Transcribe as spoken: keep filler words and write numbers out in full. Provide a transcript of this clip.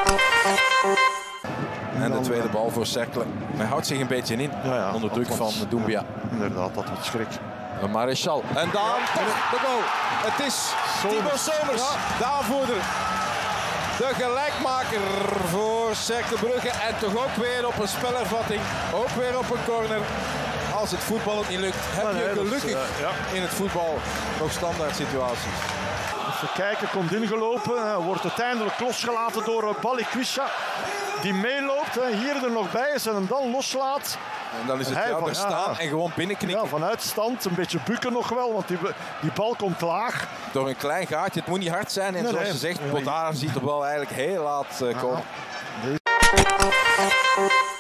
En de tweede bal voor Cercle. Hij houdt zich een beetje in ja, ja, onder druk van Doumbia. Ja, inderdaad, dat wat schrik. Maréchal. En dan ja, de goal. Het is Timo Somers, ja. De aanvoerder. De gelijkmaker voor Cercle Brugge. En toch ook weer op een spelervatting. Ook weer op een corner. Als het voetballen niet lukt, heb je nee, gelukkig is, uh, ja. in het voetbal nog standaard situaties. Even kijken, komt ingelopen. Wordt uiteindelijk losgelaten door Balikwisha. Die meeloopt, hier er nog bij is en hem dan loslaat. En dan is het jou er staan ja, en gewoon binnenknikken. Ja, vanuit stand, een beetje bukken nog wel, want die, die bal komt laag. Door een klein gaatje, het moet niet hard zijn. En nee, zoals nee. je zegt, Bodara ziet de bal eigenlijk heel laat uh, komen. Ja.